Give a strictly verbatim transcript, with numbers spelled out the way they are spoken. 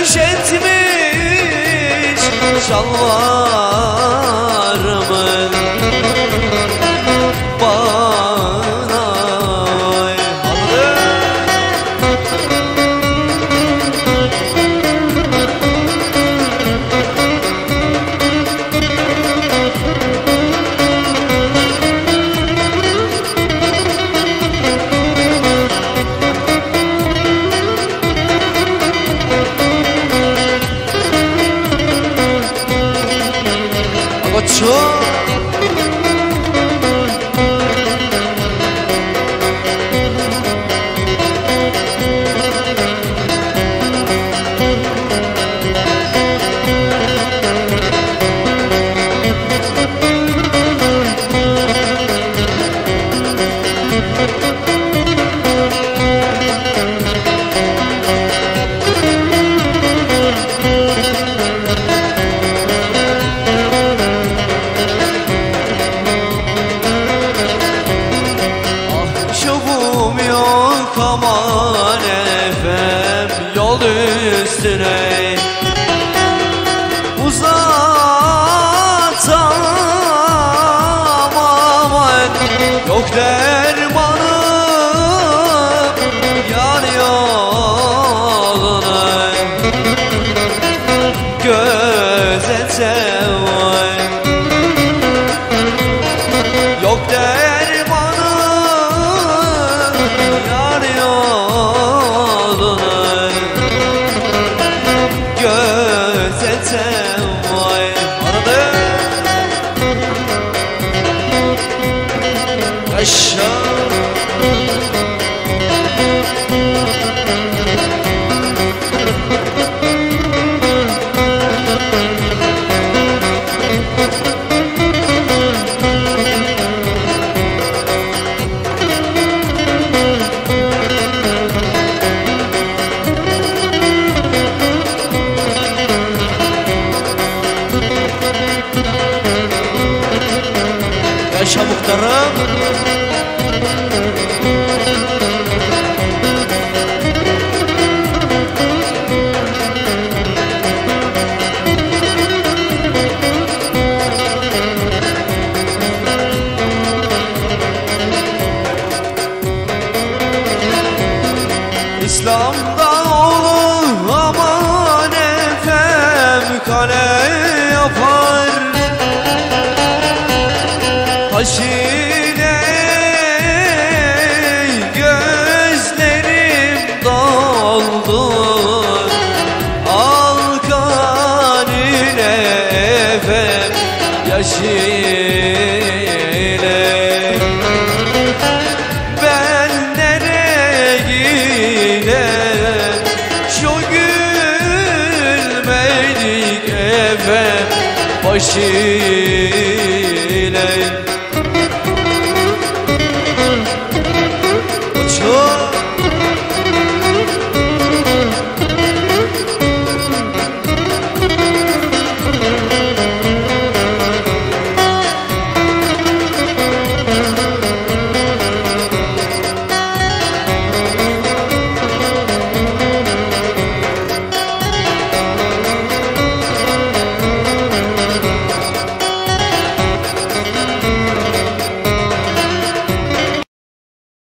döşetmiş şalvarımın bana. Koçum aman efem yol üstüne uzatamam, aman yok dermanım yar yoluna gözetem yok dermanım yar yoluna gözetem vay anladım. Yaşa Yaşa muhtarım. İslam'da oğlu aman efem kale yapar, taş ile gözlerim doldu, al kan ile efem yaş ile. Ben nereye gidem şu gülmedik efem baş ile.